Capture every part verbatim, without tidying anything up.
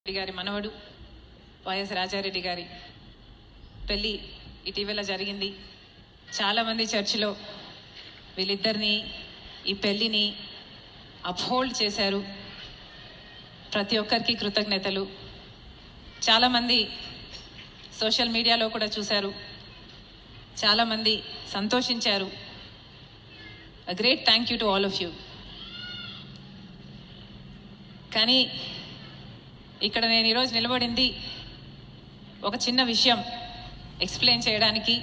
రెడ్డి గారి మనవడు వైఎస్ రాజారెడ్డి గారి పెళ్ళి ఇటీవల జరిగింది. చాలామంది చర్చిలో వీళ్ళిద్దరిని ఈ పెళ్ళిని అప్హోల్డ్ చేశారు. ప్రతి ఒక్కరికి కృతజ్ఞతలు. చాలామంది సోషల్ మీడియాలో కూడా చూశారు, చాలామంది సంతోషించారు. A great thank you to all of you. కానీ ఇక్కడ నేను ఈరోజు నిలబడింది ఒక చిన్న విషయం ఎక్స్ప్లెయిన్ చేయడానికి.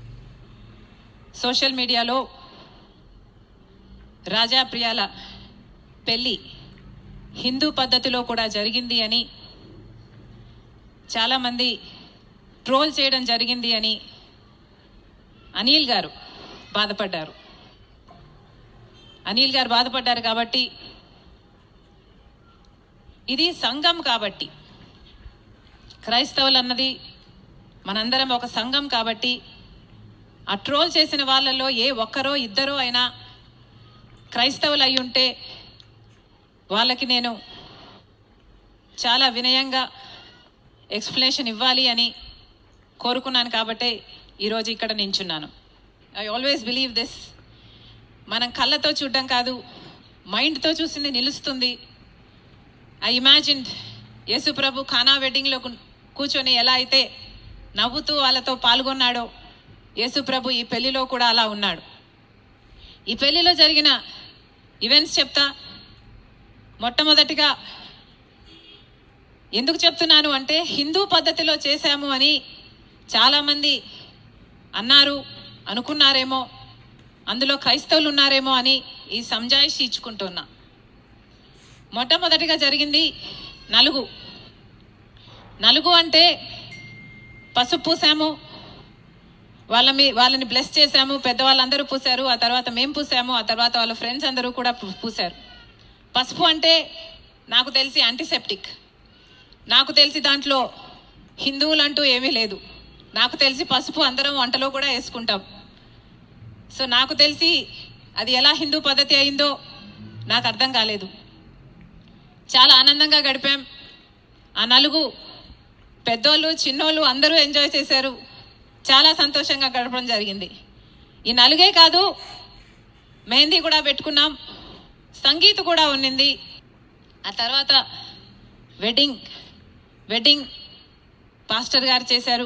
సోషల్ మీడియాలో రాజా ప్రియాల పెళ్ళి హిందూ పద్ధతిలో కూడా జరిగింది అని చాలామంది ట్రోల్ చేయడం జరిగింది అని అనిల్ గారు బాధపడ్డారు. అనిల్ గారు బాధపడ్డారు కాబట్టి, ఇది సంఘం కాబట్టి, క్రైస్తవులు అన్నది మనందరం ఒక సంఘం కాబట్టి, ఆ ట్రోల్ చేసిన వాళ్ళలో ఏ ఒక్కరో ఇద్దరో అయినా క్రైస్తవులు అయి ఉంటే వాళ్ళకి నేను చాలా వినయంగా ఎక్స్ప్లెనేషన్ ఇవ్వాలి అని కోరుకున్నాను. కాబట్టే ఈరోజు ఇక్కడ నించున్నాను. I always believe this. మనం కళ్ళతో చూడడం కాదు, మైండ్తో చూసింది నిలుస్తుంది. ఐ ఇమాజిన్డ్ యేసు ప్రభు ఖానా వెడ్డింగ్లో కూర్చొని ఎలా అయితే నవ్వుతూ వాళ్ళతో పాల్గొన్నాడో, యేసు ప్రభు ఈ పెళ్లిలో కూడా అలా ఉన్నాడు. ఈ పెళ్లిలో జరిగిన ఈవెంట్స్ చెప్తా. మొట్టమొదటిగా ఎందుకు చెప్తున్నాను అంటే, హిందూ పద్ధతిలో చేశాము అని చాలామంది అన్నారు, అనుకున్నారేమో, అందులో క్రైస్తవులు ఉన్నారేమో అని ఈ సంజాయిషి ఇచ్చుకుంటున్నా. మొట్టమొదటిగా జరిగింది నలుగు. నలుగు అంటే పసుపు పూసాము, వాళ్ళ మీ వాళ్ళని బ్లెస్ చేశాము. పెద్దవాళ్ళందరూ పూసారు, ఆ తర్వాత మేము పూసాము, ఆ తర్వాత వాళ్ళ ఫ్రెండ్స్ అందరూ కూడా పూసారు. పసుపు అంటే నాకు తెలిసి యాంటీసెప్టిక్. నాకు తెలిసి దాంట్లో హిందువులు అంటూ ఏమీ లేదు. నాకు తెలిసి పసుపు అందరం వంటలో కూడా వేసుకుంటాం. సో నాకు తెలిసి అది ఎలా హిందూ పద్ధతి అయిందో నాకు అర్థం కాలేదు. చాలా ఆనందంగా గడిపాం. ఆ నలుగు పెద్దోళ్ళు చిన్నోళ్ళు అందరూ ఎంజాయ్ చేశారు. చాలా సంతోషంగా గడపడం జరిగింది. ఈ నలుగే కాదు, మెహందీ కూడా పెట్టుకున్నాం, సంగీత్ కూడా ఉన్నింది. ఆ తర్వాత వెడ్డింగ్ వెడ్డింగ్ పాస్టర్ గారు చేశారు.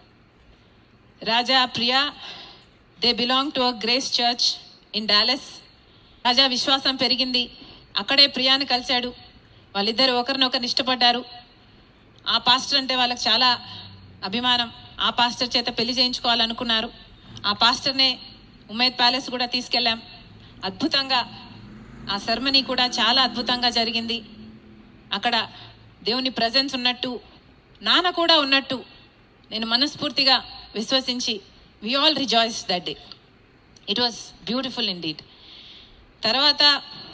Raja Priya, they belong to a Grace Church in Dallas. Raja విశ్వాసం పెరిగింది, అక్కడే ప్రియాని కలిశాడు. వాళ్ళిద్దరు ఒకరినొకరిని ఇష్టపడ్డారు. ఆ పాస్టర్ అంటే వాళ్ళకి చాలా అభిమానం. ఆ పాస్టర్ చేత పెళ్లి చేయించుకోవాలనుకున్నారు. ఆ పాస్టర్నే ఉమేద్ ప్యాలెస్ కూడా తీసుకెళ్ళాం. అద్భుతంగా ఆ సెరమనీ కూడా చాలా అద్భుతంగా జరిగింది. అక్కడ దేవుని ప్రజెన్స్ ఉన్నట్టు, నాన్న కూడా ఉన్నట్టు నేను మనస్ఫూర్తిగా విశ్వసించి, we all rejoice that day. It was beautiful indeed. తర్వాత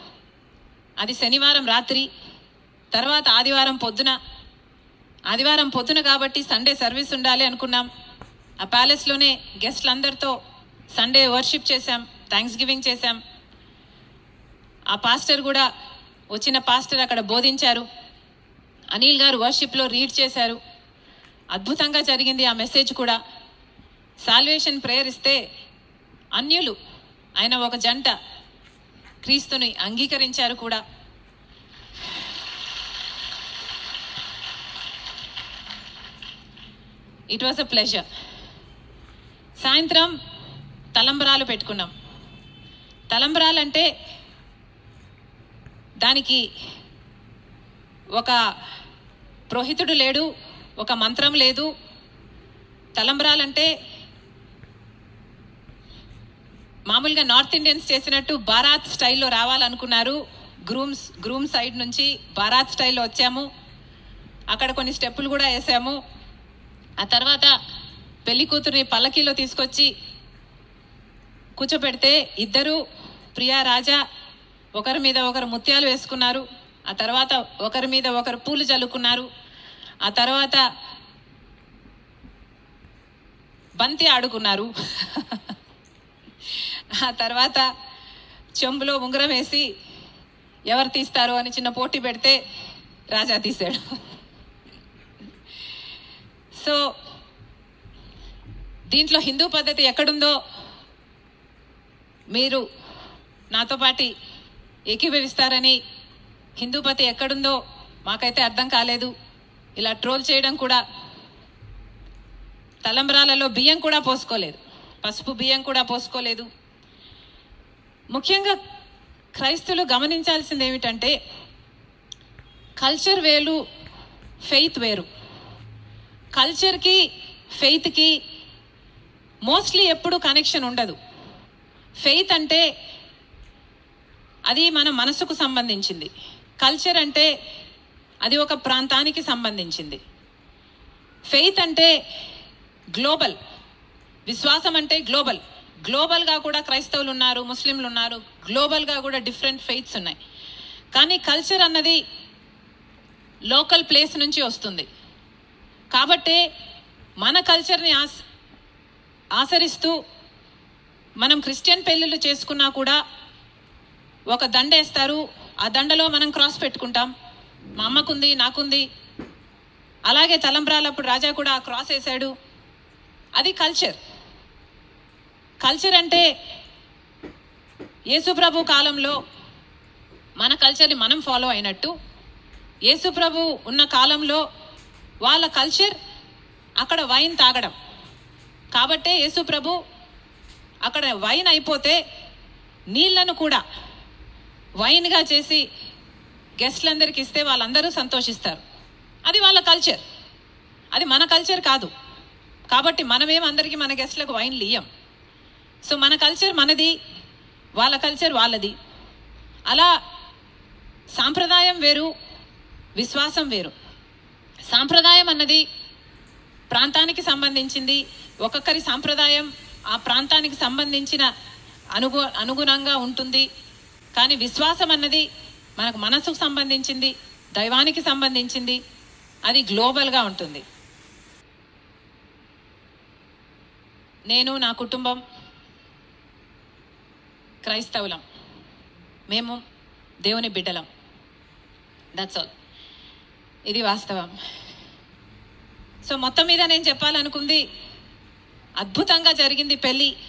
అది శనివారం రాత్రి, తర్వాత ఆదివారం పొద్దున. ఆదివారం పొద్దున కాబట్టి సండే సర్వీస్ ఉండాలి అనుకున్నాం. ఆ ప్యాలెస్లోనే గెస్ట్లందరితో సండే వర్షిప్ చేశాం, థ్యాంక్స్ గివింగ్ చేశాం. ఆ పాస్టర్ కూడా, వచ్చిన పాస్టర్ అక్కడ బోధించారు. అనిల్ గారు వర్షిప్లో రీడ్ చేశారు. అద్భుతంగా జరిగింది ఆ మెసేజ్ కూడా. సాల్వేషన్ ప్రేయర్ ఇస్తే అన్యులు ఆయన ఒక జంట క్రీస్తుని అంగీకరించారు కూడా. It was a pleasure. సాయంత్రం తలంబ్రాలు పెట్టుకున్నాం. తలంబ్రాలు అంటే దానికి ఒక పురోహితుడు లేడు, ఒక మంత్రం లేదు. తలంబ్రాలంటే మామూలుగా నార్త్ ఇండియన్స్ చేసినట్టు బారాత్ స్టైల్లో రావాలనుకున్నారు. గ్రూమ్స్ గ్రూమ్ సైడ్ నుంచి బారాత్ స్టైల్లో వచ్చాము. అక్కడ కొన్ని స్టెప్పులు కూడా వేసాము. ఆ తర్వాత పెళ్లి కూతురిని పల్లకీలో తీసుకొచ్చి కూర్చోబెడితే ఇద్దరు ప్రియా రాజా ఒకరి మీద ఒకరు ముత్యాలు వేసుకున్నారు. ఆ తర్వాత ఒకరి మీద ఒకరు పూలు చల్లుకున్నారు. ఆ తర్వాత బంతి ఆడుకున్నారు. ఆ తర్వాత చెంబులో ఉంగరం వేసి ఎవరు తీస్తారో అని చిన్న పోటీ పెడితే రాజా తీశాడు. సో దీంట్లో హిందూ పద్ధతి ఎక్కడుందో మీరు నాతో పాటు ఏకీభవిస్తారని, హిందూ పద్ధతి ఎక్కడుందో మాకైతే అర్థం కాలేదు. ఇలా ట్రోల్ చేయడం కూడా, తలంబ్రాలలో బియ్యం కూడా పోసుకోలేదు, పసుపు బియ్యం కూడా పోసుకోలేదు. ముఖ్యంగా క్రైస్తవులు గమనించాల్సింది ఏమిటంటే కల్చర్ వేరు, ఫెయిత్ వేరు. కల్చర్కి ఫెయిత్కి మోస్ట్లీ ఎప్పుడు కనెక్షన్ ఉండదు. ఫెయిత్ అంటే అది మన మనసుకు సంబంధించింది, కల్చర్ అంటే అది ఒక ప్రాంతానికి సంబంధించింది. ఫెయిత్ అంటే గ్లోబల్, విశ్వాసం అంటే గ్లోబల్. గ్లోబల్గా కూడా క్రైస్తవులు ఉన్నారు, ముస్లింలు ఉన్నారు, గ్లోబల్గా కూడా డిఫరెంట్ ఫెయిత్స్ ఉన్నాయి. కానీ కల్చర్ అన్నది లోకల్ ప్లేస్ నుంచి వస్తుంది. కాబట్టే మన కల్చర్ని ఆస్ ఆచరిస్తూ మనం క్రిస్టియన్ పెళ్ళిళ్ళు చేసుకున్నా కూడా ఒక దండ వేస్తారు, ఆ దండలో మనం క్రాస్ పెట్టుకుంటాం. మా అమ్మకుంది, నాకుంది. అలాగే తలంబ్రాలప్పుడు రాజా కూడా ఆ క్రాస్ వేసాడు. అది కల్చర్. కల్చర్ అంటే యేసుప్రభు కాలంలో మన కల్చర్ని మనం ఫాలో అయినట్టు, యేసుప్రభు ఉన్న కాలంలో వాళ్ళ కల్చర్ అక్కడ వైన్ తాగడం. కాబట్టే యేసుప్రభు అక్కడ వైన్ అయిపోతే నీళ్లను కూడా వైన్గా చేసి గెస్ట్లందరికీ ఇస్తే వాళ్ళందరూ సంతోషిస్తారు. అది వాళ్ళ కల్చర్, అది మన కల్చర్ కాదు. కాబట్టి మనమేం అందరికీ మన గెస్ట్లకు వైన్లు ఇయ్యం. సో మన కల్చర్ మనది, వాళ్ళ కల్చర్ వాళ్ళది. అలా సాంప్రదాయం వేరు, విశ్వాసం వేరు. సాంప్రదాయం అన్నది ప్రాంతానికి సంబంధించింది. ఒక్కొక్కరి సాంప్రదాయం ఆ ప్రాంతానికి సంబంధించిన అనుగు అనుగుణంగా ఉంటుంది. కానీ విశ్వాసం అన్నది మనకు మనసుకు సంబంధించింది, దైవానికి సంబంధించింది, అది గ్లోబల్గా ఉంటుంది. నేను, నా కుటుంబం క్రైస్తవులం, మేము దేవుని బిడ్డలం. That's all. ఇది వాస్తవం. సో మొత్తం మీద నేను చెప్పాలనుకుంది, అద్భుతంగా జరిగింది పెళ్ళి.